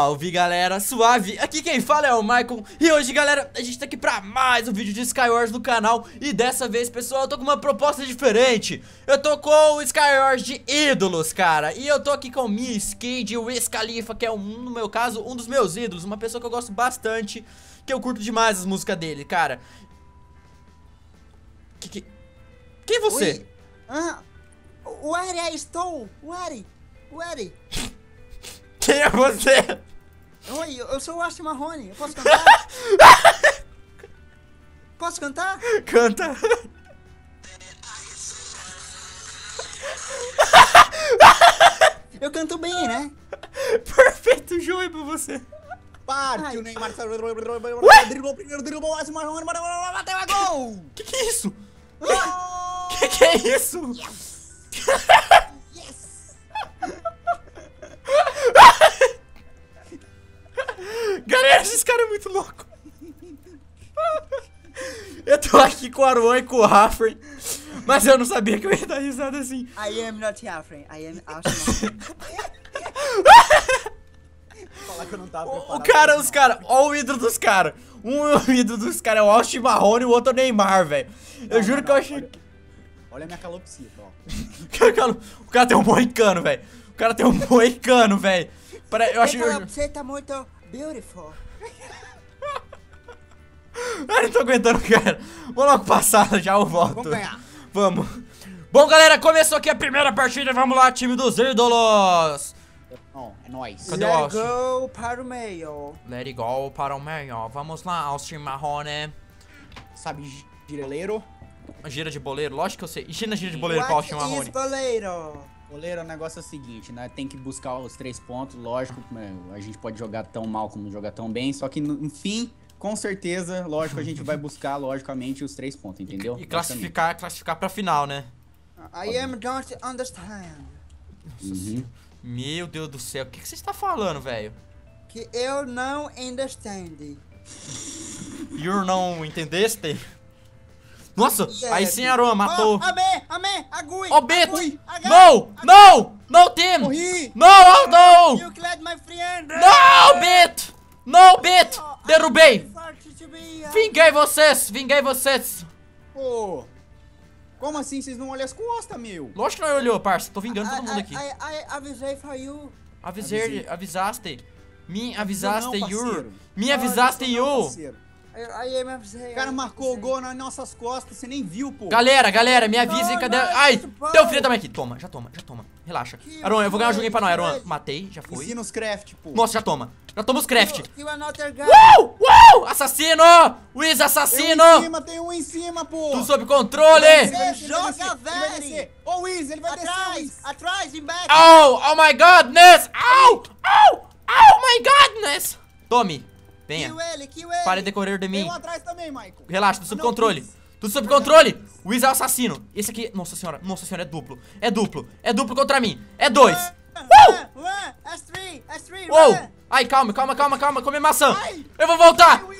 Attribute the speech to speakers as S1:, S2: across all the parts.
S1: Salve galera, suave, aqui quem fala é o Michael. E hoje galera, a gente tá aqui pra mais um vídeo de Skywars no canal. E dessa vez pessoal, eu tô com uma proposta diferente. Eu tô com o Skywars de ídolos, cara. E eu tô aqui com o minha skin de Wiz Khalifa, que é no meu caso, um dos meus ídolos. Uma pessoa que eu gosto bastante, que eu curto demais as músicas dele, cara. Quem é você?
S2: Where I estou? Where?
S1: Quem é você?
S2: Oi, eu sou o Austin Marrone, eu posso cantar? Posso cantar?
S1: Canta.
S2: Eu canto bem, né?
S1: Perfeito, joio pra você.
S2: Parte, o Neymar driblou primeiro, driblou o Austin Marrone, bateu a gol!
S1: Que é isso? Que é isso? Galera, esses caras é muito louco. Eu tô aqui com o Aruan e com o Raffer, mas eu não sabia que eu ia dar risada assim.
S2: I am not Afrin, I am Austin Marrone. Falar que eu não tava preparado.
S1: Os caras, ó o ídolo dos caras. O ídolo dos caras é o Austin Marrone e o outro é o Neymar, velho. Eu juro que eu achei...
S2: Olha a minha calopsita, ó.
S1: O cara tem um moicano, velho. O cara tem um moicano, velho. Eu acho que...
S2: Você tá muito beautiful.
S1: Eu não tô aguentando, cara. Vou logo passar, já eu volto.
S2: Vamos ganhar.
S1: Vamos. Bom, galera, começou aqui a primeira partida. Vamos lá, time dos ídolos.
S2: Não, é nóis.
S1: Cadê o
S2: Let
S1: Austin?
S2: go para o meio.
S1: Let it go para o meio. Vamos lá, Austin Marrone.
S2: Sabe, gireleiro?
S1: Gira de boleiro, lógico que eu sei. Ensina gira de boleiro pra Austin
S2: What
S1: Marrone.
S2: is boleiro?
S3: Goleiro, o negócio é o seguinte, né? Tem que buscar os 3 pontos, lógico, né? A gente pode jogar tão mal como jogar tão bem, só que no fim, com certeza, lógico, a gente vai buscar, logicamente, os 3 pontos, entendeu?
S1: E classificar pra final, né?
S2: I am don't understand.
S1: Meu Deus do céu, o que você está falando, velho?
S2: Que eu não understand.
S1: You não entendeste? Nossa,
S2: Yeah,
S1: aí sim, Aruan, matou.
S2: Amém, agui.
S1: Ó, Beto!
S2: agui,
S1: No, Tim!
S2: Morri.
S1: No!
S2: You killed my friend.
S1: No, Beto! No, Beto! Derrubei!
S2: Vinguei.
S1: Vinguei vocês!
S3: Pô, como assim? Vocês não olham as costas, meu?
S1: Lógico que não olhou, parça, tô vingando todo mundo aqui.
S2: I avisei for you.
S1: Avisaste. Me avisaste,
S3: Não,
S1: you.
S3: parceiro.
S1: Me avisaste,
S3: Não,
S1: you.
S3: parceiro.
S2: I am avisei.
S3: O cara marcou o gol nas nossas costas, você nem viu, pô.
S1: Galera, me avisem,
S2: Não,
S1: cadê...
S2: não,
S1: Ai,
S2: isso, pô.
S1: teu filho também aqui. Toma, já toma. Relaxa. Aruan, eu vou ganhar um joguinho pra nós, Aruan. Matei, já foi.
S3: Ensina os craft, pô.
S1: Nossa, já toma. Já toma os craft.
S2: You another guy.
S1: Assassino! Wiz assassino!
S3: Tem um em cima, pô.
S1: Tudo sob controle!
S2: Você joga, velho.
S3: Ô, Wiz, ele vai descer,
S2: Atrás, em back.
S1: Oh my godness! Oh my godness! Tome, venha.
S2: Kill ele.
S1: Pare de correr de
S3: Tem
S1: mim.
S3: um atrás também, Michael.
S1: Relaxa, tudo sob
S3: Não,
S1: controle.
S3: Wiz.
S1: Tudo sob controle. Wiz é o assassino. Esse aqui, nossa senhora, é duplo. É duplo contra mim. É 2.
S2: S3,
S1: Uou!
S2: run.
S1: Ai, calma, come maçã.
S3: Ai.
S1: Eu vou voltar.
S3: Wiz.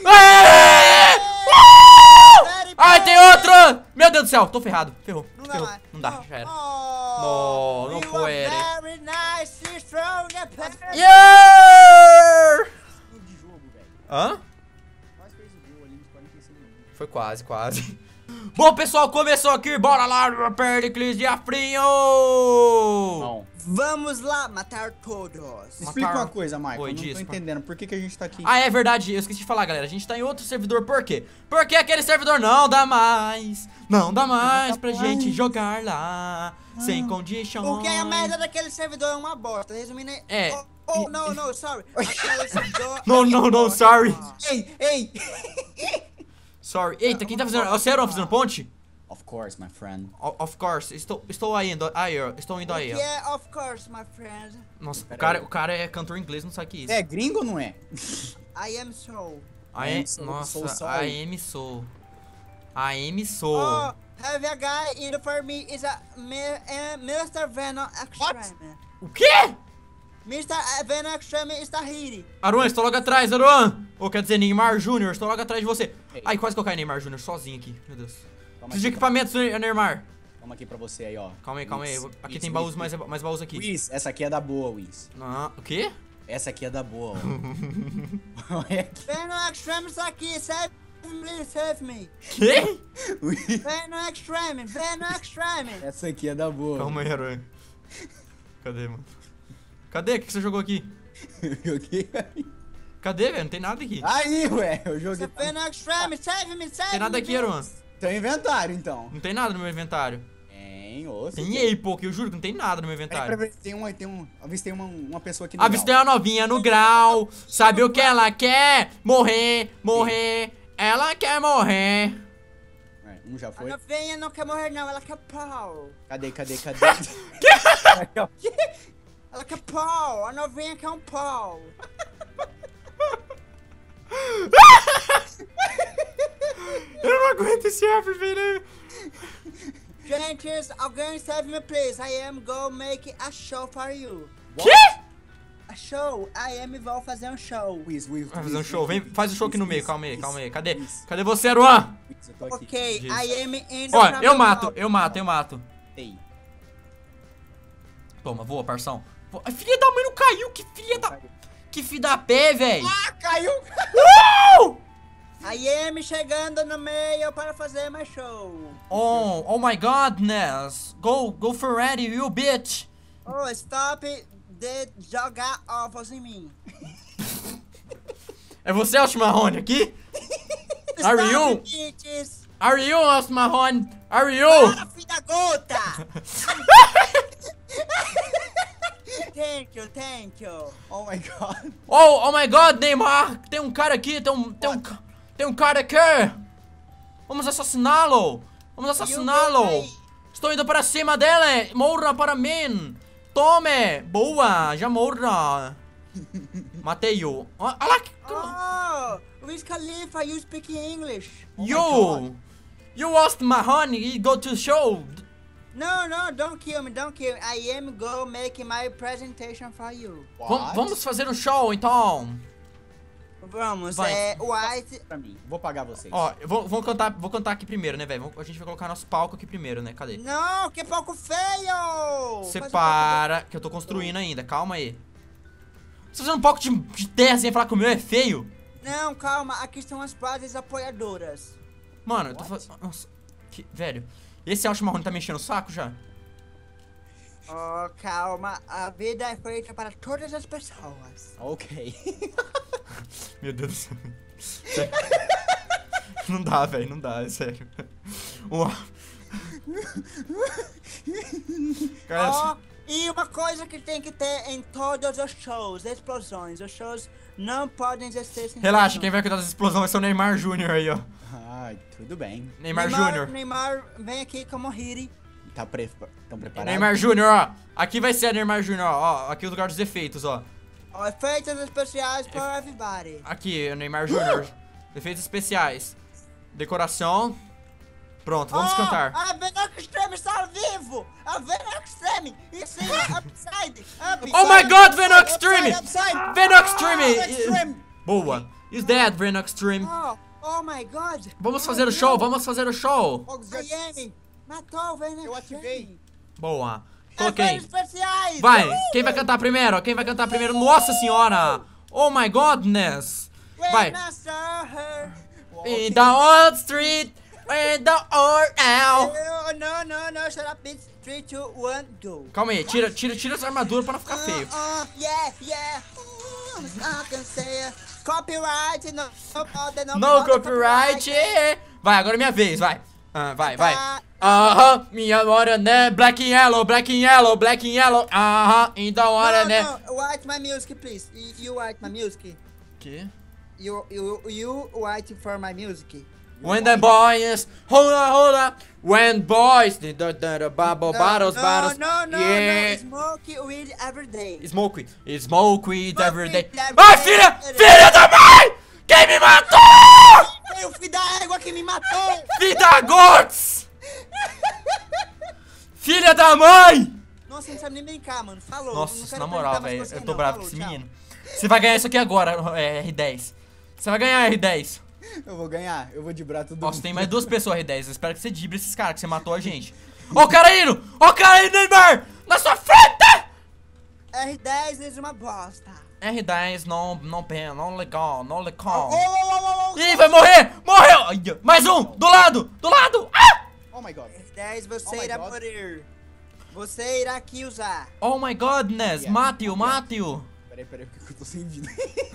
S1: Ai, tem outro! Meu Deus do céu, tô ferrado. Ferrou.
S2: Não dá mais.
S1: Não dá, já era.
S2: Oh,
S1: Não
S2: you
S1: puede.
S2: are very nice, strong and perfect.
S1: Yeah!
S3: De jogo, velho.
S1: Hã?
S3: Quase fez o gol ali nos 45 minutos.
S1: Foi quase. Bom, pessoal, começou aqui. Bora lá, Pericles de Afrinho!
S3: Não.
S2: Vamos lá matar todos.
S3: Explica uma coisa, Michael.
S1: Oi,
S3: Eu não
S1: diz,
S3: tô entendendo. Por que a gente tá aqui?
S1: Ah, é verdade, eu esqueci de falar, galera. A gente tá em outro servidor, por quê? Porque aquele servidor não dá mais. Não dá mais pra gente jogar lá. Sem condition.
S2: Porque a merda daquele servidor é uma bosta. Resumindo aí.
S1: É.
S2: No, sorry. Aquele servidor.
S1: No, sorry.
S3: Ei!
S1: Sorry. Eita, quem tá fazendo? É o Seron fazendo ponte?
S3: Of course, my friend.
S1: Of course, estou indo aí, ó. Estou indo aí, ó.
S2: Yeah, of course, my friend.
S1: Nossa, o cara é cantor inglês, não sabe o que é isso.
S3: É gringo ou não é?
S2: I am so.
S1: Nossa,
S3: sorry.
S1: I am so.
S2: Oh, have a guy in for me is a Mr. Venom Extreme.
S1: O quê?
S2: Mr. Venom Extreme está here.
S1: Aruan, estou logo atrás, Aruan. Ou quer dizer, Neymar Júnior, estou logo atrás de você. Ai, quase que eu caí, Neymar Júnior, sozinho aqui. Meu Deus. Preciso de equipamentos, Neymar.
S3: Toma aqui pra você aí, ó.
S1: Calma aí.
S3: Wiz,
S1: Aqui
S3: Wiz,
S1: tem
S3: Wiz,
S1: baús,
S3: Wiz.
S1: mais baús aqui.
S3: Wiz, essa aqui é da boa, Wiz.
S1: Ah, o quê?
S3: Essa aqui é da boa, ó. Olha aqui.
S2: Vem no Extreme aqui, save me, save me.
S1: Que?
S2: Vem no Extreme, vem no Extreme.
S3: Essa aqui é da boa.
S1: Calma aí, herói. Cadê, mano? Cadê? O que você jogou aqui?
S3: Eu joguei aí.
S1: Cadê, velho? Não tem nada aqui.
S3: Aí, ué, eu joguei.
S2: Vem no Extreme, save me, save me.
S1: Não tem nada aqui, Heron.
S3: Teu inventário, então.
S1: Não tem nada no meu inventário.
S3: Tem, osso.
S1: Tem aí, pô, que eu juro que não tem nada no meu inventário.
S3: Avistei uma pessoa aqui no
S1: Avistei uma novinha no grau. Sabe o que ela quer? Morrer, morrer. Ela quer morrer.
S3: Um já
S2: A
S3: foi.
S2: novinha não quer morrer não, ela quer pau.
S3: Cadê?
S2: Ela quer pau, a novinha quer um pau.
S1: Eu não aguento esse app, velho.
S2: Gente, alguém save me please, I am go make a show for you.
S1: Que?
S2: A show, I am vou fazer um show.
S1: Vai fazer um show, vem, faz o show aqui no meio, calma aí. Cadê? Cadê você, Aruan?
S2: Ok,
S1: Diz.
S2: I am in
S1: Ó, eu mato.
S3: Ei.
S1: Toma, voa, parção. A filha da mãe não caiu, que filha da pé, velho.
S3: Ah, caiu!
S2: I am chegando no meio para fazer mais show.
S1: Oh my godness. Go for ready, you bitch.
S2: Oh, stop de jogar ovos em mim.
S1: É você, Elcio Marrone, aqui? Are you?
S2: Bitches.
S1: Are you, Elcio Marrone? Are you?
S2: Ah, filha da gota! Thank you.
S3: Oh my god.
S1: Oh my god, Neymar. Tem um cara aqui, tem um cara aqui. Vamos assassiná-lo. Estou indo para cima dele. Morra para mim. Tome. Boa, já morra. Matei-o. Olha lá.
S2: Oh, Wiz Khalifa, you speak English.
S1: You lost Marrone, you go to show.
S2: No, don't kill me. I am go make my presentation for you.
S1: Vamos fazer um show, então.
S2: Vamos,
S1: Vai.
S2: White.
S3: Pra mim, vou pagar vocês.
S1: Ó, vou cantar aqui primeiro, né, velho? A gente vai colocar nosso palco aqui primeiro, né? Cadê?
S2: Não, que palco feio!
S1: Separa, que eu tô construindo ainda, calma aí. Você tá fazendo um palco de terra sem falar que o meu é feio?
S2: Não, calma, aqui estão as bases apoiadoras.
S1: Mano, eu tô fazendo... Nossa, velho, esse Elcio Marrone tá me enchendo o saco já?
S2: Oh, calma, a vida é feita para todas as pessoas.
S3: Ok.
S1: Meu Deus do céu. Sério. Não dá, velho, não dá, é sério.
S2: Ó, e uma coisa que tem que ter em todos os shows, explosões. Os shows não podem existir sem
S1: Relaxa, quem vai cuidar dessa explosão vai ser o Neymar Júnior aí, ó.
S3: Ai, tudo bem.
S1: Neymar Júnior.
S2: Neymar, vem aqui como Hiri.
S3: Tão preparados?
S1: Neymar Júnior, ó. Aqui vai ser a Neymar Júnior, ó. Aqui é o lugar dos efeitos, ó.
S2: Efeitos especiais para everybody.
S1: Aqui, o Neymar Júnior. Efeitos especiais. Decoração. Pronto, vamos cantar.
S2: A Venox Extreme está ao vivo! A Venox Extreme! Em cima, upside! Up!
S1: Oh my god, Venox Extreme!
S3: Upside!
S1: Venox
S3: Extreme!
S1: Extreme! Boa. Is dead, Venox Extreme.
S2: Oh my god!
S1: Vamos fazer o show, vamos fazer o show.
S2: Miami! Matou o Venox.
S3: Eu ativei.
S1: Boa. Coloquei.
S2: Especiais!
S1: Vai, quem vai cantar primeiro? Quem vai cantar primeiro? Nossa senhora! Oh my godness! Vai. In the old street, in the old out.
S2: No, shut up, bitch. 3, 2, 1, go.
S1: Calma aí, tira essa armadura pra não ficar feio.
S2: Yeah. I can say copyright,
S1: No copyright. Vai, agora é minha vez, vai. Vai. Minha hora, né? Black and yellow. Então hora, né?
S2: No, write my music, please. You write my music.
S1: Que?
S2: You write for my music.
S1: When the boys, hold up. When boys, the bottles.
S2: No,
S1: Yeah.
S2: smoke weed every day.
S1: Smoke weed every day. Ai, filha da mãe! Quem me matou?
S2: Foi o filho da égua que me matou!
S1: Filho da Gots! Filha da mãe!
S2: Nossa, não sabe nem brincar, mano. Falou.
S1: Nossa, na moral, velho, eu tô bravo com esse menino. Você vai ganhar isso aqui agora, R10. Você vai ganhar, R10.
S3: Eu vou ganhar, eu vou dibrar tudo.
S1: Nossa, tem mais 2 pessoas, R10. Eu espero que você dibre esses caras, que você matou a gente. Ó o cara indo, Neymar! Na sua frente!
S2: R10 é uma bosta.
S1: R10 não legal, não legal.
S2: Oh,
S1: Ih, vai morrer! Morreu! Ai, mais um! Do lado! Do lado! Ah!
S3: Oh my god.
S2: R10, você
S3: Oh my
S2: irá
S3: God.
S2: morrer. Você irá aqui usar.
S1: Oh my godness!
S3: Yeah.
S1: Mate-o!
S3: Peraí, porque eu tô sem vida.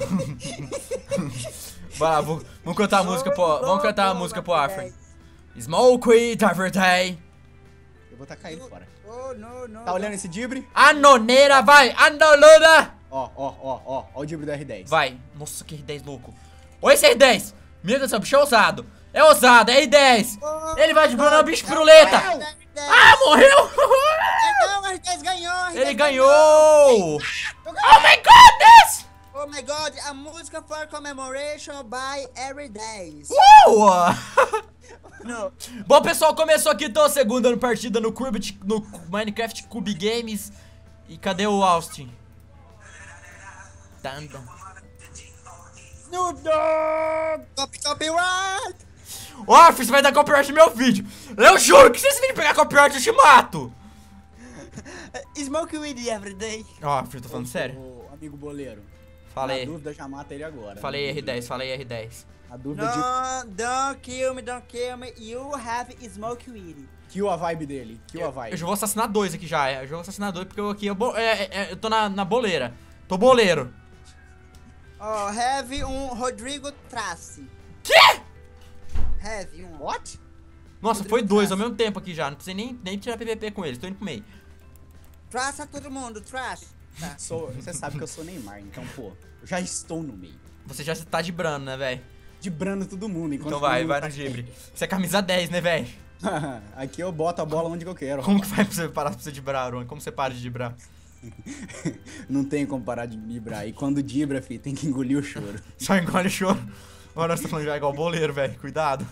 S1: Vai lá, vamos cantar a música pro... Vamos cantar a música pro Afrin. Smoke it every day.
S3: Eu vou tacar ele fora.
S2: Oh, não.
S3: Tá olhando esse dibre?
S1: A noneira vai! A nonona!
S3: Ó o dibre do R10.
S1: Vai. Nossa, que R10 louco. Oi, esse R10! Meu Deus do céu, bicho é ousado. É ousado, é R10. Ele vai de Bruno, bicho piruleta. Ah, morreu!
S2: Então, R10 ganhou. R10
S1: Ele ganhou!
S2: ganhou.
S1: Oh my goodness!
S2: Oh my god, a música for commemoration by R10. Não.
S1: Bom, pessoal, começou aqui então a segunda partida no Minecraft Cube Games. E cadê o Austin?
S2: Snoop Dogg! Copyright!
S1: Ó, você vai dar copyright no meu vídeo. Eu juro que se esse vídeo pegar copyright eu te mato.
S2: Smoke weed every day.
S1: Ó, filho, tô falando sério.
S3: Ô, amigo boleiro.
S1: Falei.
S3: Na dúvida, já mata ele agora.
S1: Falei R10, falei R10.
S3: A dúvida de...
S2: No, don't kill me. You have smoke weed.
S3: Kill a vibe dele. Kill a vibe.
S1: Eu já vou assassinar dois aqui já, eu já vou assassinar dois porque eu aqui eu tô na boleira. Tô boleiro.
S2: Oh, have Rodrigo Trace.
S1: Quê?
S2: Have
S3: What?
S1: Nossa, foi dois ao mesmo tempo aqui já, não precisei nem tirar PVP com eles, tô indo pro meio.
S2: Traça todo mundo, traça. Tá.
S3: Você sabe que eu sou Neymar, então, pô, eu já estou no meio.
S1: Você já tá de brano, né, velho?
S3: Dibrando todo mundo.
S1: Então vai no gibre. Você é camisa 10, né, velho?
S3: Aqui eu boto a bola onde eu quero.
S1: Como que vai pra você parar pra você dibrar, Aron? Como você para de dibrar?
S3: Não tem como parar de dibrar. E quando dibra, fi, tem que engolir o choro.
S1: Só engole o choro. Agora você tá falando já igual boleiro, velho. Cuidado.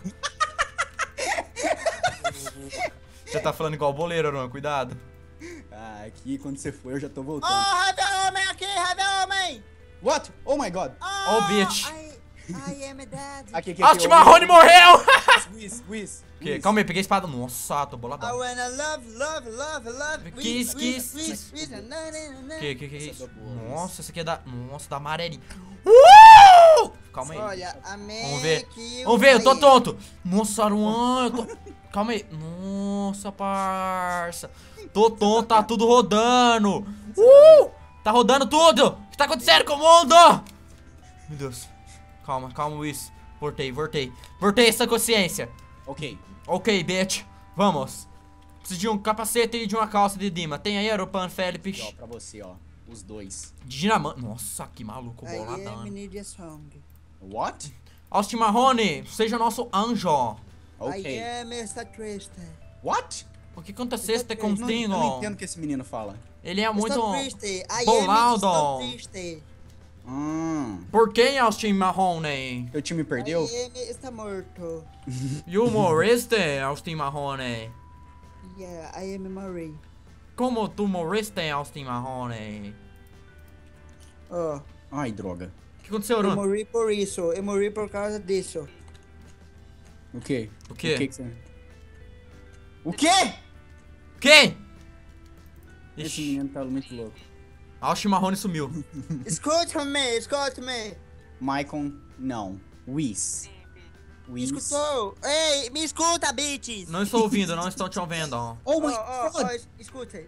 S1: Você tá falando igual boleiro, Aron. Cuidado.
S3: Ah, aqui quando você for eu já tô voltando.
S2: Oh, have homem aqui, have homem.
S3: What? Oh my god.
S1: Oh, bitch.
S2: I am dead.
S3: Aqui.
S1: Austin Marrone morreu!
S3: Whis.
S1: Calma aí, peguei a espada. Nossa, tô
S2: I
S1: boladão.
S2: wanna love.
S1: Kiss. Que?
S3: Essa é boa,
S1: Nossa, esse aqui é da... Nossa, da amarelinha. Calma aí.
S2: Olha, amém.
S1: Vamos ver, eu tô tonto. Nossa, Aruan, eu tô... Calma aí. Nossa, parça. Tô tonto, tá tudo rodando. Tá rodando tudo. O que tá acontecendo com o mundo? Meu Deus. Calma, Luiz. Voltei essa consciência. Ok, bitch. Vamos. Preciso de um capacete e de uma calça de Dima. Tem aí, Aeropan Felipe?
S3: Ó, pra você, ó. Os dois.
S1: De dinamite. Nossa, que maluco
S2: I
S1: boladão.
S2: need a song.
S3: What?
S1: Austin Marrone, seja nosso anjo.
S3: Ok.
S2: I am Mr. Triste.
S3: What?
S1: O que acontecesse
S3: Eu
S1: contigo?
S3: não entendo o que esse menino fala.
S1: Ele é muito
S2: Estou triste. I
S1: bolado.
S2: am triste.
S1: Por quem, Austin Marrone?
S3: Teu time perdeu?
S2: I am está morto.
S1: You moriste, Austin Marrone?
S2: Yeah, I am Marie.
S1: Como tu moriste, Austin Marrone?
S2: Oh,
S3: Ai, droga.
S1: O que aconteceu,
S2: eu
S1: Aron?
S2: morri por isso. Eu morri por causa disso.
S3: O quê?
S1: O quê?
S3: Que você... O quê?
S1: Quem?
S3: Esse
S1: Ixi,
S3: menino tá muito louco.
S1: Austin Marrone sumiu.
S2: Escute-me.
S3: Maicon, não. Whis.
S2: Escutou? Ei, me escuta, bitches.
S1: Não estou ouvindo, não estão te ouvindo.
S3: Oh my god.
S2: Escuta.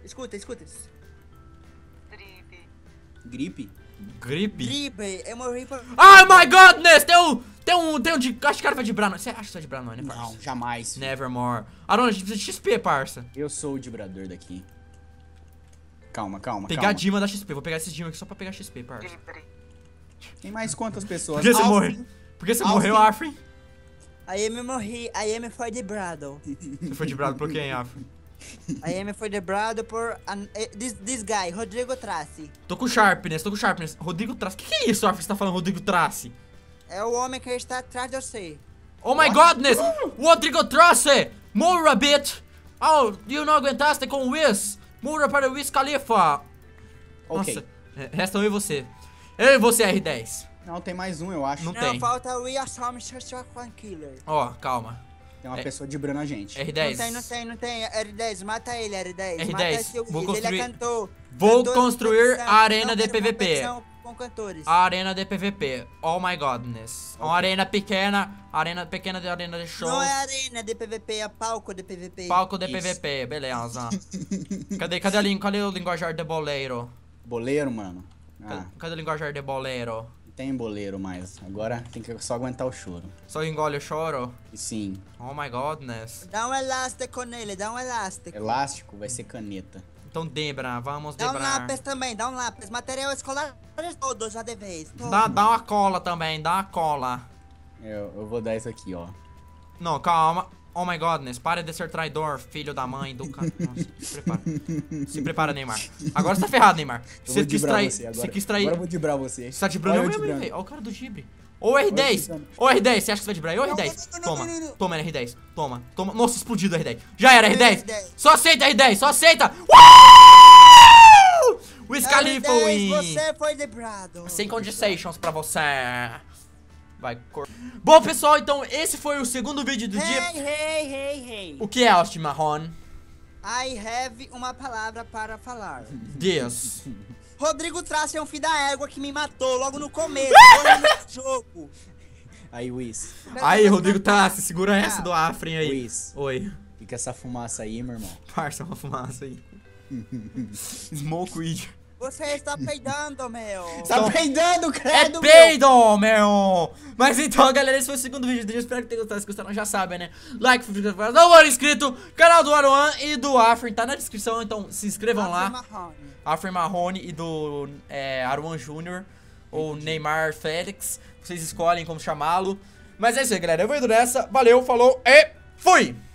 S3: Gripe?
S1: Gripe?
S2: Gripe, eu morri por...
S1: Oh my godness! Tem um de... Acho que o cara vai de Brano. Você acha que você vai de Brano, né, parça?
S3: Não, jamais.
S1: Nevermore. Aron, a gente precisa de XP, parça.
S3: Eu sou o vibrador daqui. Calma.
S1: Pegar Dima da XP. Vou pegar esses Dima aqui só pra pegar XP, parça.
S3: Tem mais quantas pessoas?
S1: Por que você morreu? Por que você morreu, Afrin?
S2: Aí eu me morri, aí eu me foi debrado.
S1: Você foi debrado por quem, Afrin?
S2: Aí eu me foi debrado por... This guy, Rodrigo Trace.
S1: Tô com Sharpness. Rodrigo Trace. Que é isso, Afrin, que você tá falando Rodrigo Trace?
S2: É o homem que está atrás de você.
S1: Oh my godness! Rodrigo Trace! Moura, bitch! Oh, you não aguentaste com o Wiz? Moura para o Wiz Khalifa!
S3: Ok.
S1: Nossa, resta eu e você. Eu e você, R10.
S3: Não, tem mais um, eu acho.
S1: Não
S2: Não,
S1: tem.
S2: falta o We Are Some One Killer.
S1: Ó, calma.
S3: Tem uma pessoa dibrando a gente.
S1: R10.
S2: Não tem. R10, mata ele, R10.
S1: R10,
S2: Mata esse
S1: vou
S2: Wiz,
S1: construir-
S2: ele é cantor.
S1: Vou
S2: Cantor
S1: construir
S2: competição.
S1: a arena de
S2: Não, quero
S1: PVP.
S2: competição com cantores.
S1: A arena de PVP. Oh my godness. Uma arena pequena de arena de show.
S2: Não é arena de PVP, é palco de PVP.
S1: Palco de
S3: Isso.
S1: PVP, beleza. Cadê o linguajar de boleiro?
S3: Boleiro, mano. Ah,
S1: Cadê o linguajar de boleiro?
S3: não tem boleiro mais. Agora tem que só aguentar o choro.
S1: Só engole o choro?
S3: E sim,
S1: Oh my godness.
S2: Dá um elástico nele, dá um elástico.
S3: elástico vai ser caneta.
S1: Então debra, vamos
S2: Dá um
S1: debrar.
S2: lápis também, dá um lápis. Material escolar todo, já de vez. todo.
S1: Dá uma cola também, dá uma cola.
S3: Eu vou dar isso aqui, ó.
S1: Não, calma. Oh my godness, pare de ser traidor, filho da mãe do cara. Nossa, se prepara. Se prepara, Neymar. Agora você tá ferrado, Neymar.
S3: Eu vou dibrar você
S1: Você
S3: agora.
S1: quis trair.
S3: Agora eu vou dibrar você.
S1: Você tá dibrando
S3: Olha eu
S1: eu mesmo,
S3: dibrando.
S1: velho. Olha o cara do Gibre. Ô R10! Ô R10, você acha que você vai dibrar? Ô R10. Toma, toma R10. Toma, toma. Nossa, explodido R10. Já era R10. Só aceita R10, só aceita. O Scalifa
S2: R10,
S1: win.
S2: você foi debrado.
S1: Sem condições pra você. Vai, cor... Bom, pessoal, então esse foi o segundo vídeo do dia.
S2: Hey.
S1: O que é, Austin Marron?
S2: I have uma palavra para falar.
S1: Deus.
S2: Rodrigo Trace é um filho da égua que me matou logo no começo do jogo.
S3: Aí, Wiz.
S1: Aí, Rodrigo Tassi, segura essa do Afrin aí.
S3: Wiz.
S1: Oi.
S3: Fica essa fumaça aí, meu irmão.
S1: Parça, uma fumaça aí. Smoke weed.
S2: Você está peidando, meu.
S3: Tá peidando,
S1: É
S3: credo,
S1: peido, meu! Mas então, galera, esse foi o segundo vídeo do dia. Espero que tenham gostado. Se gostaram, já sabem, né? Like, não for inscrito. Canal do Aruan e do Afrin tá na descrição. Então, se inscrevam lá. Afrin Marrone e do Aruan Jr. ou Neymar Félix. Vocês escolhem como chamá-lo. Mas é isso aí, galera. Eu vou indo nessa. Valeu, falou e fui!